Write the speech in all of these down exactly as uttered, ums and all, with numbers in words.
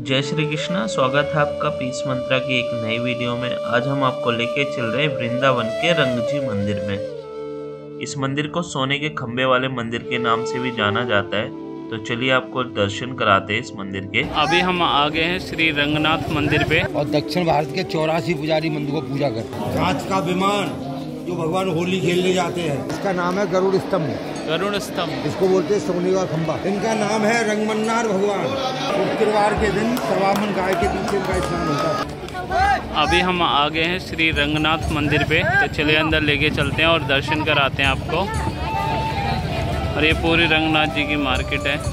जय श्री कृष्णा। स्वागत है आपका पीस मंत्रा की एक नई वीडियो में। आज हम आपको लेके चल रहे हैं वृंदावन के रंगजी मंदिर में। इस मंदिर को सोने के खंबे वाले मंदिर के नाम से भी जाना जाता है। तो चलिए आपको दर्शन कराते हैं इस मंदिर के। अभी हम आ गए हैं श्री रंगनाथ मंदिर पे और दक्षिण भारत के चौरासी पुजारी मंदिर को पूजा करते हैं। कांच का विमान जो भगवान होली खेलने जाते हैं, इसका नाम है गरुड़ स्तंभ। गरुड़ स्तंभ इसको बोलते हैं सोने का खंबा। इनका नाम है रंगमन्नार भगवान। शुक्रवार के दिन सवामन गाय के पीछे इनका स्नान होता है। अभी हम आ गए हैं श्री रंगनाथ मंदिर पे। तो चलिए अंदर लेके चलते हैं और दर्शन कराते हैं आपको। और ये पूरी रंगनाथ जी की मार्केट है।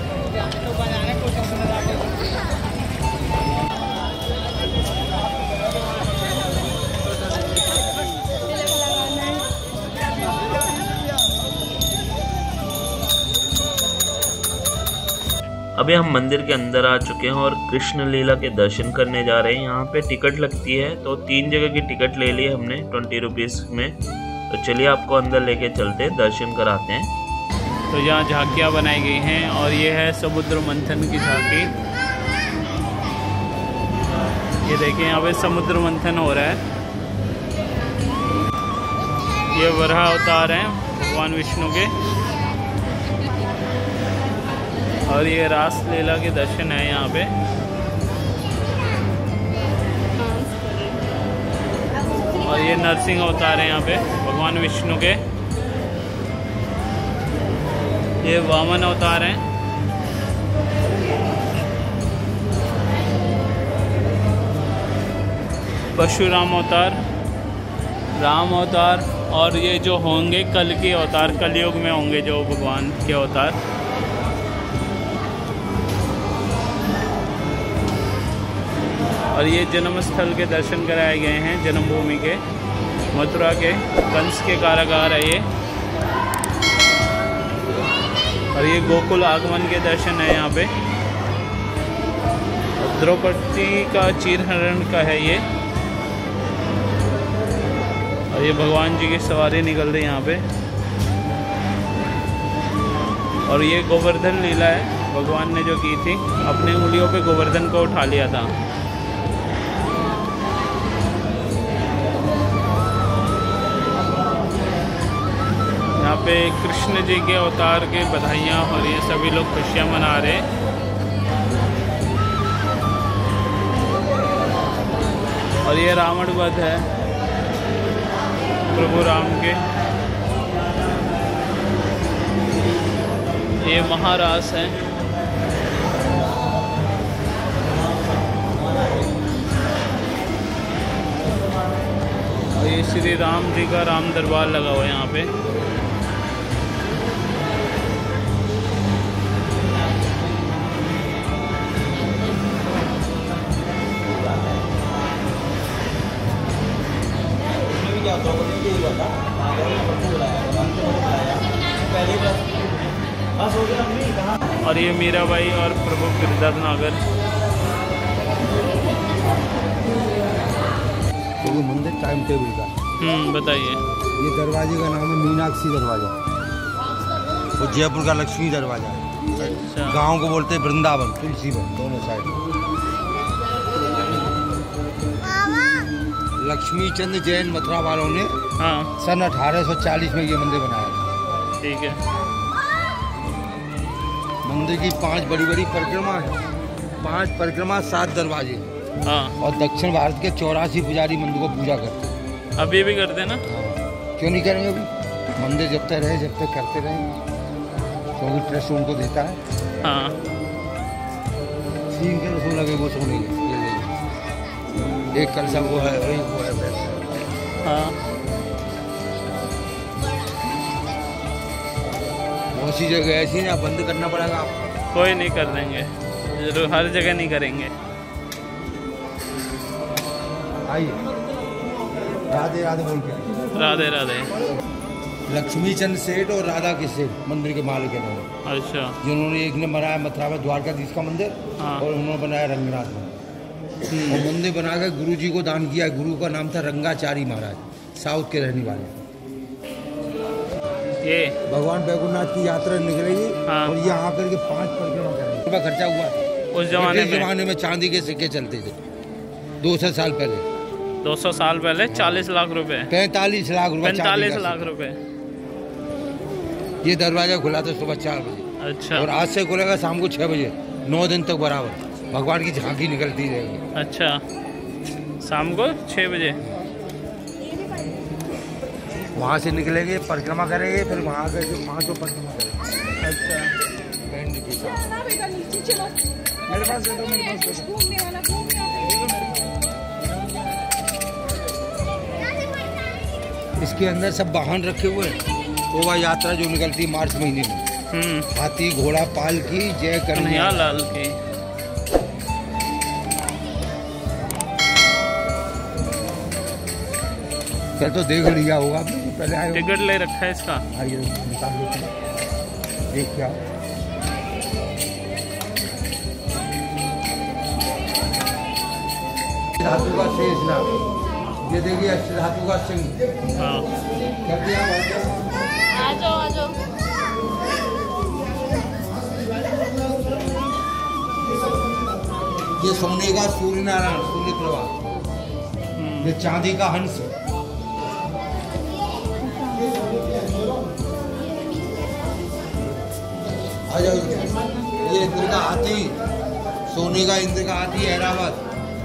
अभी हम मंदिर के अंदर आ चुके हैं और कृष्ण लीला के दर्शन करने जा रहे हैं। यहाँ पे टिकट लगती है, तो तीन जगह की टिकट ले ली हमने ट्वेंटी रुपीज़ में। तो चलिए आपको अंदर लेके चलते हैं, दर्शन कराते हैं। तो यहाँ झांकियाँ बनाई गई हैं और ये है समुद्र मंथन की झांकी। ये देखिए यहाँ पे समुद्र मंथन हो रहा है। ये वराह अवतार हैं भगवान विष्णु के। और ये रास लीला के दर्शन है यहाँ पे। और ये नरसिंह अवतार है यहाँ पे भगवान विष्णु के। ये वामन अवतार हैं। परशुराम अवतार, राम अवतार, और ये जो होंगे कल के अवतार, कलयुग में होंगे जो भगवान के अवतार। और ये जन्म स्थल के दर्शन कराए गए हैं, जन्मभूमि के, मथुरा के कंस के कारागार है ये। और ये गोकुल आगमन के दर्शन है यहाँ पे। द्रौपदी का चीरहरण का है ये। और ये भगवान जी की सवारी निकल रही है यहाँ पे। और ये गोवर्धन लीला है, भगवान ने जो की थी, अपनी उंगलियों पे गोवर्धन को उठा लिया था। यहाँ पे कृष्ण जी के अवतार के बधाइयाँ हो रही हैं, सभी लोग खुशियाँ मना रहे हैं। और ये रावण वध है प्रभु राम के। ये महारास है। और ये श्री राम जी का राम दरबार लगा हुआ है यहाँ पे। और ये मीराबाई और प्रभु गिरधर नागर। तो ये मंदिर टाइम टेबल का। हम्म बताइए। ये दरवाजे का नाम है मीनाक्षी दरवाजा। और जयपुर का लक्ष्मी दरवाजा। अच्छा। गांव को बोलते हैं वृंदावन, तुलसीवन, दोनों साइड। लक्ष्मी चंद जैन मथुरा वालों ने हाँ सन अठारह सौ चालीस में ये मंदिर बनाया। ठीक है। मंदिर की पांच बड़ी बड़ी परिक्रमा है। पांच परिक्रमा, सात दरवाजे। हाँ। और दक्षिण भारत के चौरासी पुजारी मंदिर को पूजा करते हैं। अभी भी करते हैं ना? क्यों नहीं करेंगे? अभी मंदिर जब तक रहे जब तक करते रहेंगे, क्योंकि ट्रस्ट उनको देता है। हाँ। सीन के रसूल लगे वो सोने के, एक कलशा वो है, वही वो है। हाँ। बहुत सी जगह ऐसी है, बंद करना पड़ेगा आपको। कोई नहीं, कर देंगे जरूर, हर जगह नहीं करेंगे। आइए, राधे राधे बोल के। राधे राधे। लक्ष्मी चंद सेठ और राधा के सेठ मंदिर के मालिक है। अच्छा। जिन्होंने एक ने बनाया मथुरा में द्वारकाधीश का मंदिर। हाँ। और उन्होंने बनाया रंगनाथ में। और मंदिर बनाकर गुरु जी को दान किया। गुरु का नाम था रंगाचारी महाराज, साउथ के रहने वाले। ये भगवान बैकुंठनाथ की यात्रा निकलेगी। हाँ। और यहाँ आकर के पांच परिक्रमा करेंगे। खर्चा हुआ उस जमाने में जमाने में चांदी के सिक्के चलते थे दो सौ साल पहले। दो सौ साल पहले चालीस लाख रुपए पैंतालीस लाख रुपए पैंतालीस लाख रुपए। ये दरवाजा खुला था सुबह चार बजे। अच्छा। और आज से खुलेगा शाम को छह बजे, नौ दिन तक बराबर भगवान की झांकी निकलती रहेगी। अच्छा, शाम को छह बजे वहाँ से निकलेंगे, परिक्रमा करेंगे, फिर वहाँ के वहाँ तो परिक्रमा करेंगे। अच्छा। मेरे पास दे दो, मेरे पास दे दो। इसके अंदर सब वाहन रखे हुए हैं। शोभा यात्रा जो निकलती है मार्च महीने में, हाथी घोड़ा पालकी जय कन्हैया लाल की। क्या तो देख लिया होगा आपने, पहले आए टिकट ले रखा है इसका। आइए निकाल लेते हैं, देख क्या धातु का शेष नाग, ये देखिए अष्ट धातु का सिंह। हाँ। आ जाओ आ जाओ। ये सोने का सूर्य नारायण सूर्य प्रभा, ये चांदी का हंस, आ जाओ। ये इंद्र का हाथी, सोने का इंद्र का हाथी ऐरावत,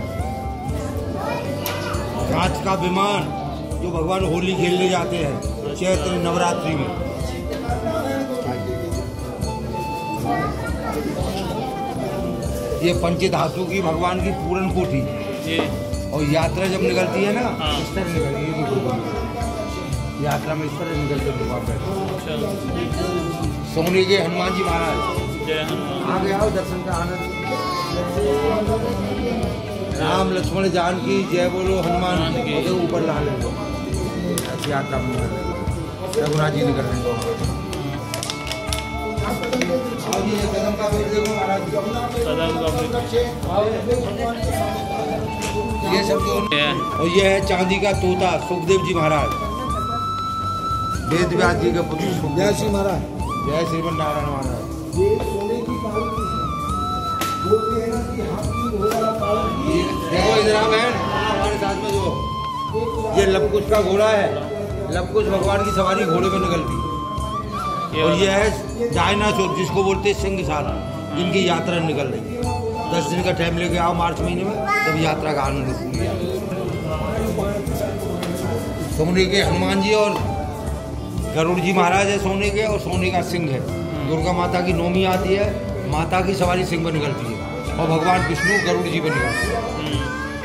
कांच का विमान जो भगवान होली खेलने जाते हैं चैत्र नवरात्रि में। ये पंच धातु की भगवान की पूरन कोठी, और यात्रा जब निकलती है ना, हाँ। इस तरह निकलती है यात्रा में, इस तरह निकलते भगवान बैठे। सोने के हनुमान जी महाराज, आगे आओ दर्शन का आनंद। राम लक्ष्मण जानकी जय बोलो हनुमान के ऊपर ला ले लो, ऐसी यात्रा में रघुनाथ जी निकल रहे हैं। कदम का पेड़ देखो महाराज, कदम का ये सब जो, और ये है चांदी का तोता सुखदेव जी महाराज, वेद व्यास जी के पुत्र। जय श्री महाराज, जय श्रीमन नारायण महाराज। देखो इधर आ बहन, हमारे साथ में जो ये लवकुश का घोड़ा है, लवकुश भगवान की सवारी घोड़े में निकलती है। और ये है डायनासोर जिसको बोलते हैं सिंह साल, जिनकी यात्रा निकल रही है। दस दिन का टाइम लेके आओ मार्च महीने में, तब यात्रा का आनंद पूरी। सोने के हनुमान जी और गरुड़ जी महाराज है सोने के, और सोने का सिंह है। दुर्गा माता की नौमी आती है, माता की सवारी सिंह पर निकलती है, और भगवान विष्णु गरुड़ जी पर निकलते हैं।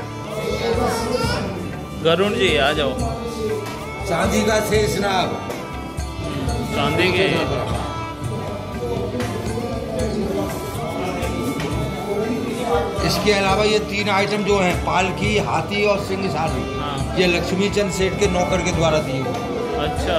गरुड़ जी आ जाओ। चांदी का शेष नाग, चांदी के। इसके अलावा ये तीन आइटम जो हैं, पालकी, हाथी और सिंह साली, हाँ। ये लक्ष्मी चंद सेठ के नौकर के द्वारा दिए हुए। अच्छा।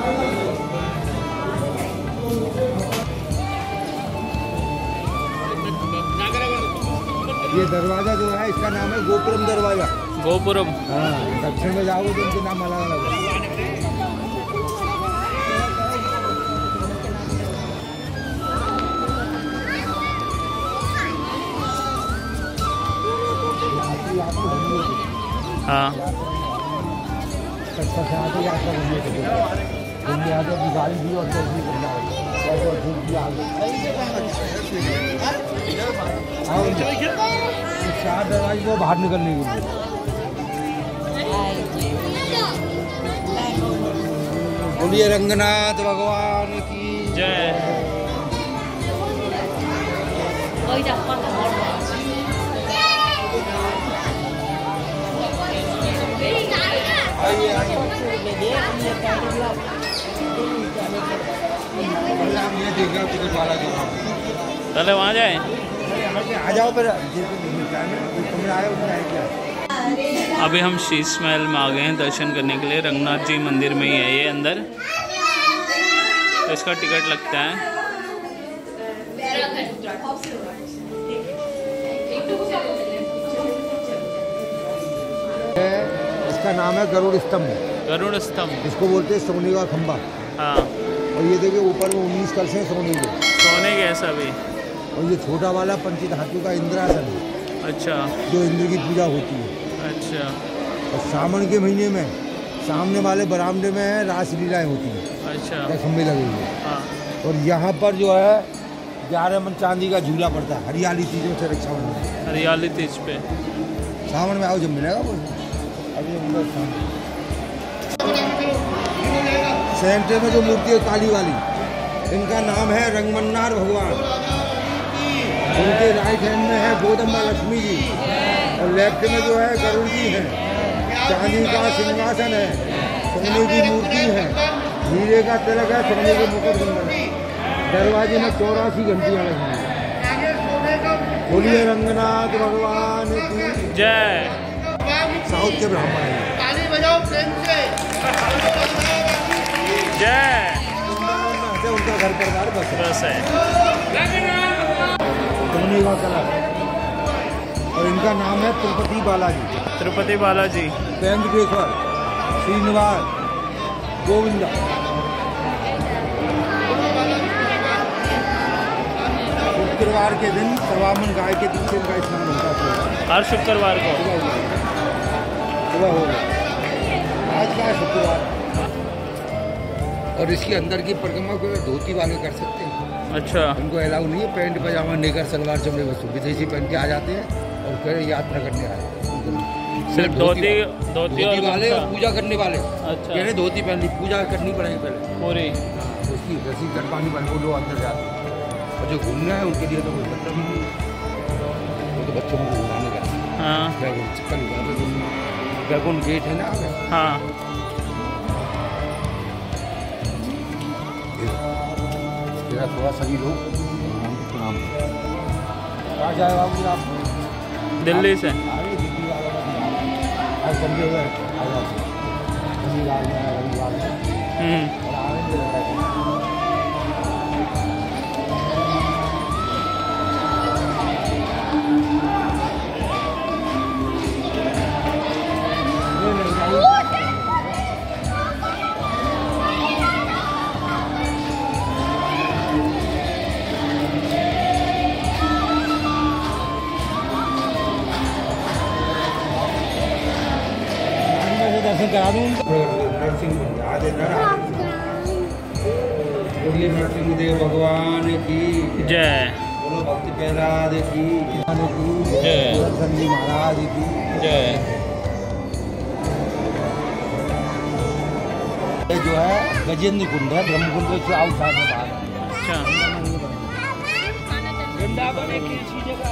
ये दरवाजा जो है इसका नाम है गोपुरम दरवाजा। गोपुरम। हाँ, दक्षिण में जाओगे तो इनके नाम अलग अलग है। हाँ। चार दरवाजे को बाहर निकलने के लिए। बोलिए रंगनाथ भगवान की जय। आइए आइए, ये देखिए टिकट वाला जो चले वहाँ जाए। आ जाओ फिर, आए क्या। अभी हम शीश महल में आ गए हैं दर्शन करने के लिए। रंगनाथ जी मंदिर में ही है ये अंदर, तो इसका टिकट लगता है। इसका नाम है गरुड़ स्तंभ। गरुड़ स्तंभ, इसको बोलते हैं सोने का खंबा। हाँ। और ये देखिए ऊपर में उन्नीस कलश हैं सोने के। सोने के ऐसा भी। और ये छोटा वाला पंचधातु का इंद्रासन है। अच्छा, जो इंद्र की पूजा होती है। अच्छा। और सावन के महीने में सामने वाले बरामदे में है रासलीलाएँ होती हैं। अच्छा, खम्भे लगे हुए। हाँ। और यहाँ पर जो है ग्यारह मन चांदी का झूला पड़ता है हरियाली तीजों से रक्षाबंधन। हरियाली तीज पे सावन में आओ जब मिलेगा वो अभी सेंटर में जो मूर्ति है काली वाली, इनका नाम है रंगमन्नार भगवान। उनके राइट हैंड में है गोदम्बा लक्ष्मी जी और लेफ्ट में जो है गरुड़ जी है। चांदी का सिंहासन है, सोने की मूर्ति है, हीरे का तिलक है, सोने के मुकुट कुंडल है। दरवाजे में चौरासी घंटियाँ लगी हैं। बोलिए रंगनाथ भगवान की जय। साउथ के ब्राह्मण हैं। जय। उनका घर परिवार बस है। बस है। सोने का कलर और इनका नाम है तिरुपति बालाजी। तिरुपति बालाजी, वेंकटेश्वर, श्रीनिवास, गोविंदा। शुक्रवार के दिन सवामन गाय के दूध से इनका स्नान होता है। हर शुक्रवार को सुबह होगा। आज का है शुक्रवार। और इसके अंदर की परिक्रमा को धोती वाले कर सकते हैं। अच्छा, उनको अलाउ नहीं है पैंट पजामा नेकर सलवार चमड़े वस्तु। विदेशी पहन के आ जाते हैं और कह यात्रा करने आए। सिर्फ धोती धोती वाले और पूजा करने वाले। अच्छा, कह रहे धोती पहन ली, पूजा करनी पड़ेगी पहले पूरी। उसकी रसीद कटवानी पड़ेगी, वो लोग अंदर जाते हैं। और जो घूमना है उनके लिए तो कोई मतलब ही नहीं, वो तो बच्चों को घुमाने का। हाँ, बैगुन गेट है ना। हाँ, थोड़ा सभी लोग प्रणाम। कहाँ जाए बाबू आप? दिल्ली से। आज संडे हुए आ जाते रविवार में रविवार में और आनंद रहता है। दर्शन करा दूँ नरसिंह बोलिए नरसिंह देव भगवान की जय। बोलो भक्ति प्रहलाद की जय। दर्शन जी महाराज की जय। ये जो है गजेंद्र कुंड है, ब्रह्म कुंड से आउटसाइड में बाहर। अच्छा, वृंदावन एक ऐसी जगह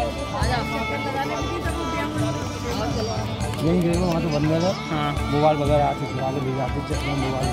यहीं गए वहाँ तो बंद है। हाँ, मोबाइल वगैरह आते खिला के ले जाते चक्कर मोबाइल।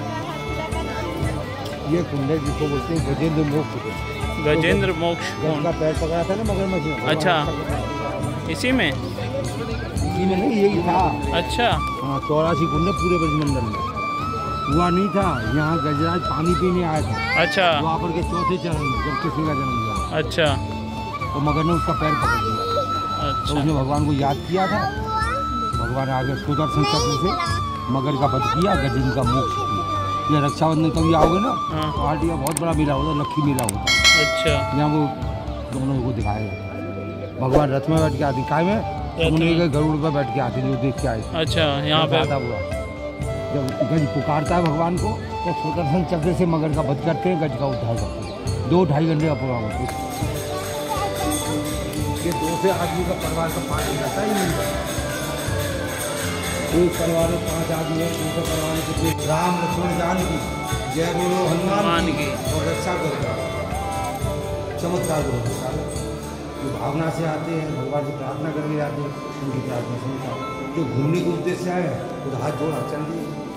ये कुंड है जिसको बोलते हैं गजेंद्र मोक्ष। गजेंद्र मोक्ष कुंड का पैर पकड़ा था ना मगरमच्छ में। अच्छा, इसी में इसी में नहीं, यही था। अच्छा, हाँ, चौरासी कुंड है पूरे ब्रजमंडल में। हुआ नहीं था, यहाँ गजराज पानी पीने आया था। अच्छा, द्वापर के चौथे चरण में जब कृष्ण का जन्म हुआ। अच्छा, तो मगर ने उसका पैर पकड़ लिया। तो उसने भगवान को याद किया था। भगवान आगे सुदर्शन चक्र से मगर का वध किया, गजेंद्र का मोक्ष किया। ये रक्षाबंधन कभी आओगे ना, तो आरटीआ बहुत बड़ा मेला होता है, लक्ष्मी मेला होता है। अच्छा, यहाँ वो दोनों को दिखाएगा। भगवान रथ में बैठ के आते, काय में उन्हीं के गरुड़ पर बैठ के आते जो देख के आए। अच्छा, यहाँ पे आता हुआ जब गज पुकारता है भगवान को तो सुदर्शन चक्र से मगर का वध करते हैं, गज का उद्धार करते हैं। दो ढाई घंटे का प्रोग्राम होता है। ये दो से आदमी का परिवार का पानी रहता ही नहीं। एक परिवार में पांच आदमी है, दूसरे परिवार में कितने? राम लक्ष्मण जानकी जय बोलो हनुमान की और रक्षा करो। चमत्कार करो। जो भावना से आते हैं भगवान की प्रार्थना करने आते हैं, उनकी प्रार्थना सुनता है। जो घूमने के उद्देश्य आए खुद हाथ जोड़ा चल दिए।